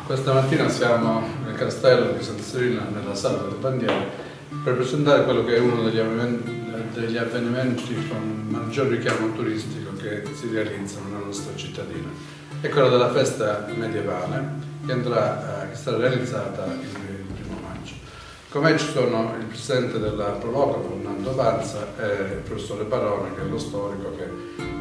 Questa mattina siamo nel castello di Santa Severina, nella sala delle bandiere, per presentare quello che è uno degli avvenimenti con maggior richiamo turistico che si realizzano nella nostra cittadina. È quello della festa medievale che sarà realizzata il 1° maggio. Con me ci sono il presidente della Proloco, Fernando Panza, e il professore Barone, che è lo storico che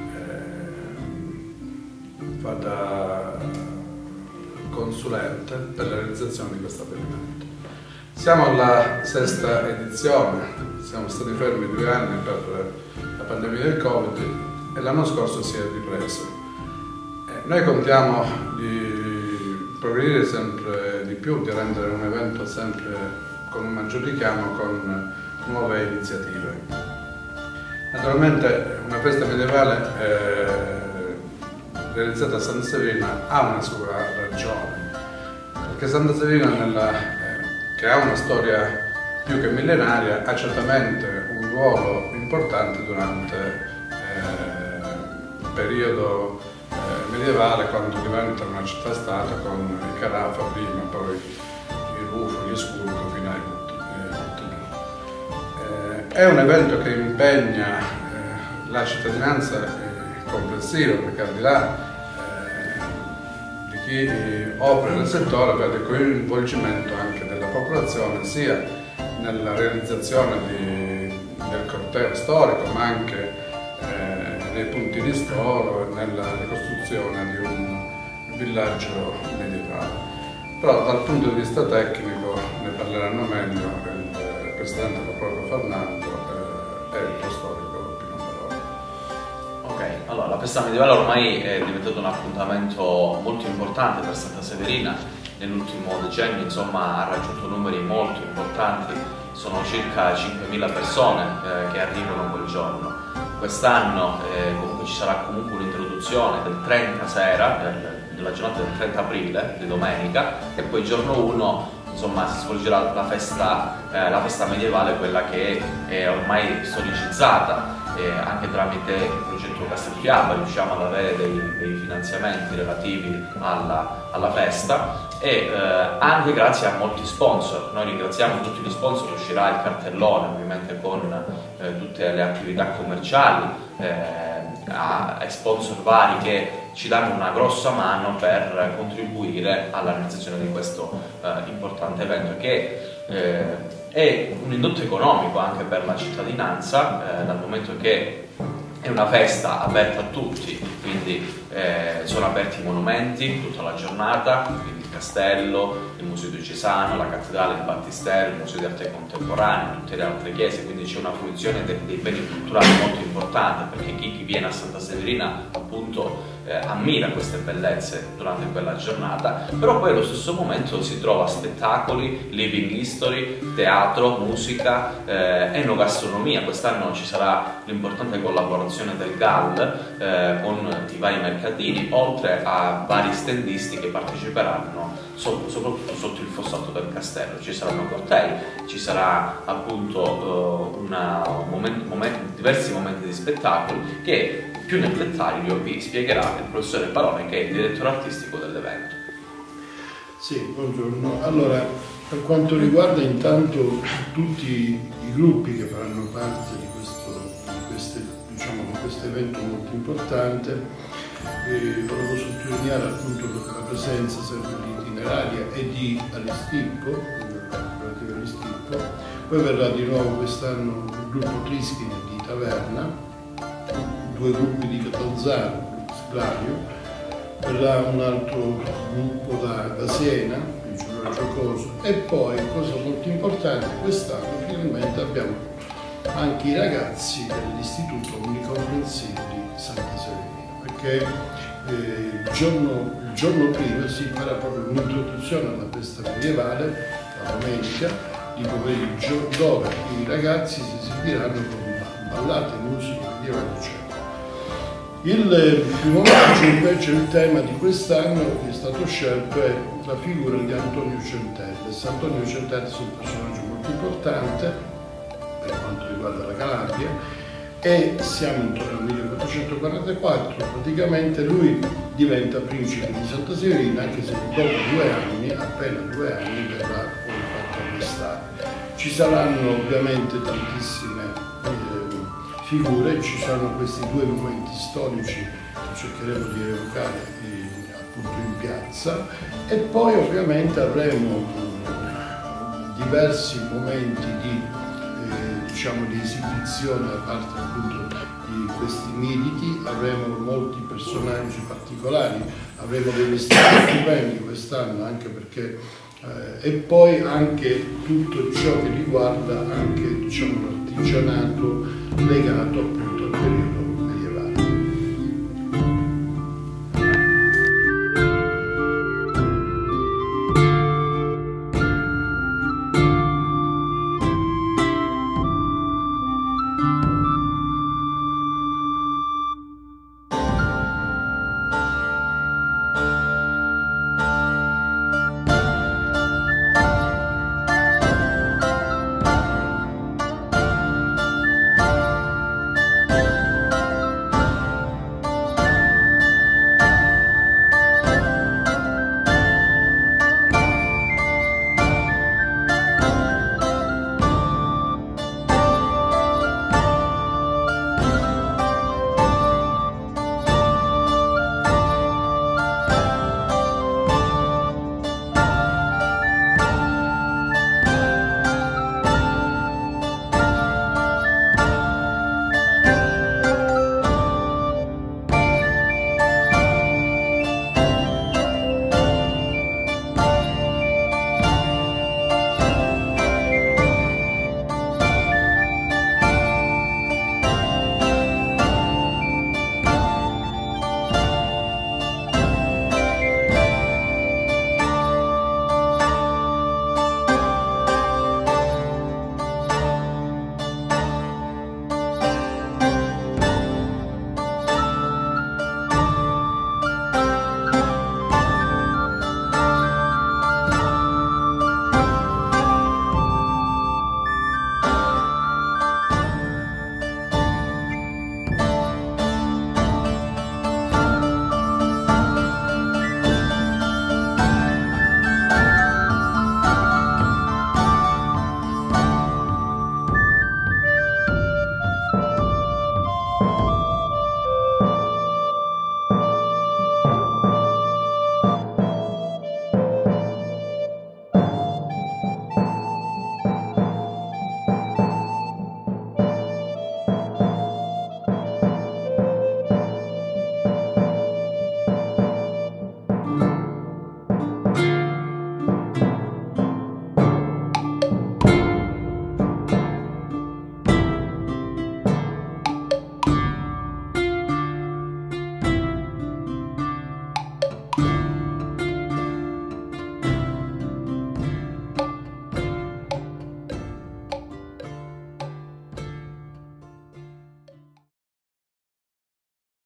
fa da consulente per la realizzazione di questo avvenimento. Siamo alla 6ª edizione, siamo stati fermi 2 anni per la pandemia del Covid e l'anno scorso si è ripreso. Noi contiamo di progredire sempre di più, di rendere un evento sempre con un maggior richiamo, con nuove iniziative. Naturalmente una festa medievale realizzata a Santa Severina ha una sua ragione, perché Santa Severina, che ha una storia più che millenaria, ha certamente un ruolo importante durante il periodo medievale, quando diventa una città-stato con i Carafa prima, poi i Rufo, gli Escurgo fino ai Cottini. È un evento che impegna la cittadinanza complessivo, perché al di là di chi opera nel settore vede il coinvolgimento anche della popolazione sia nella realizzazione del corteo storico, ma anche nei punti di storo e nella ricostruzione di un villaggio medievale. Però dal punto di vista tecnico ne parleranno meglio il presidente del Proloco Fernando e il storico. Allora, la festa medievale ormai è diventato un appuntamento molto importante per Santa Severina. Nell'ultimo decennio, insomma, ha raggiunto numeri molto importanti. Sono circa 5.000 persone che arrivano quel giorno. Quest'anno comunque ci sarà comunque un'introduzione del 30 sera, della giornata del 30 aprile, di domenica, e poi il giorno 1 insomma si svolgerà la festa medievale, quella che è ormai storicizzata. Anche tramite il progetto Castelfiaba riusciamo ad avere dei finanziamenti relativi alla festa e anche grazie a molti sponsor. Noi ringraziamo tutti gli sponsor, uscirà il cartellone ovviamente con tutte le attività commerciali, a sponsor vari che ci danno una grossa mano per contribuire alla realizzazione di questo importante evento, che è un indotto economico anche per la cittadinanza, dal momento che è una festa aperta a tutti, quindi sono aperti i monumenti tutta la giornata, quindi il castello, il Museo Diocesano, la cattedrale, il Battistero, il Museo di Arte Contemporanea, tutte le altre chiese, quindi c'è una fruizione dei beni culturali molto importante, perché chi viene a Santa Severina appunto ammira queste bellezze durante quella giornata, però poi allo stesso momento si trova spettacoli, living history, teatro, musica, enogastronomia. Quest'anno ci sarà l'importante collaborazione del GAL con i vari mercatini, oltre a vari standisti che parteciperanno soprattutto sotto il fossato del castello. Ci saranno cortei, ci sarà appunto diversi momenti di spettacoli che più nel dettaglio vi spiegherà il professore Barone, che è il direttore artistico dell'evento. Sì, buongiorno. Allora, per quanto riguarda intanto tutti i gruppi che faranno parte di questo evento molto importante, volevo sottolineare appunto la presenza sempre di Itineraria e di Aristippo, relativa Aristippo. Poi verrà di nuovo quest'anno il gruppo Trischine di Taverna, 2 gruppi di Catanzaro, Sclario, verrà un altro gruppo da Siena, il Giulio Giocoso, e poi, cosa molto importante, quest'anno finalmente abbiamo anche i ragazzi dell'Istituto Unicomprensivo di Santa Severina, perché il giorno prima si farà proprio un'introduzione alla festa medievale, la domenica di pomeriggio, dove i ragazzi si esibiranno con ballate, musiche medievali, eccetera. Il 1° maggio invece il tema di quest'anno che è stato scelto è la figura di Antonio Centelles. Antonio Centelles è un personaggio molto importante per quanto riguarda la Calabria, e siamo intorno al 1444, praticamente lui diventa principe di Santa Severina, anche se dopo 2 anni, appena 2 anni, verrà poi fatto arrestare. Ci saranno ovviamente tantissime figure, ci sono questi 2 momenti storici che cercheremo di evocare appunto in piazza, e poi ovviamente avremo diversi momenti diciamo di esibizione da parte appunto di questi militi, avremo molti personaggi particolari, avremo dei vestiti stupendi quest'anno, anche perché e poi anche tutto ciò che riguarda anche, diciamo, l'artigianato legato appunto al periodo